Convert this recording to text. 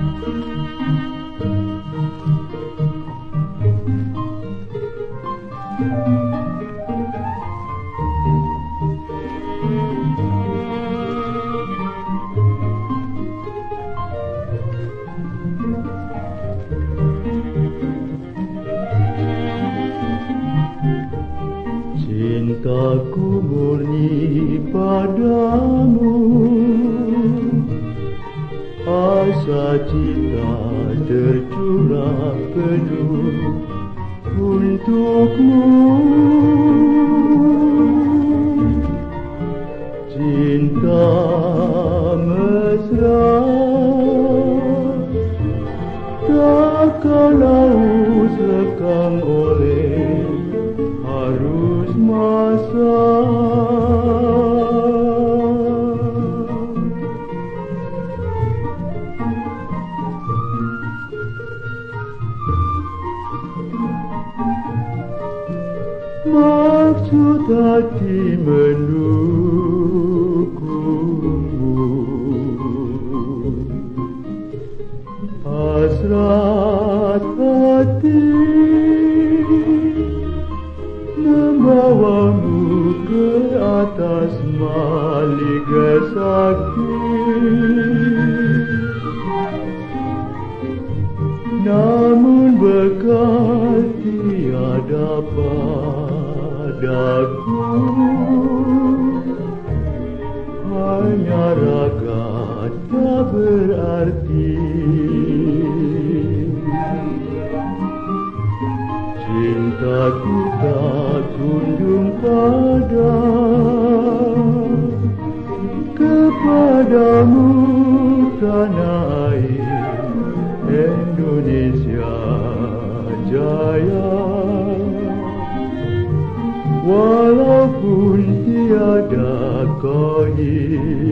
Cintaku murni padamu, asa cita tercurah penuh untukmu. Cinta mesra takkan laus lekang oleh arus masa. Maksud hati mendukungmu, hasrat hati membawamu ke atas maliga sakit. Namun bekal tiada padaku, hanya raga tak berarti. Cintaku tak kunjung pada kepadamu tanah air Indonesia Jaya. Walaupun tiada kau